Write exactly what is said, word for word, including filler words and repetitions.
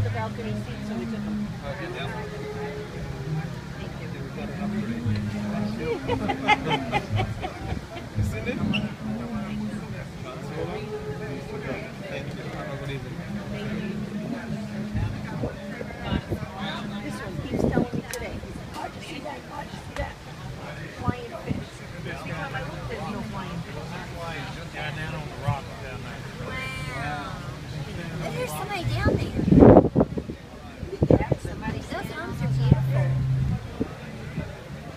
the balcony seats, so we took them. Okay, yeah. Thank you. We've got an upgrade. Isn't it?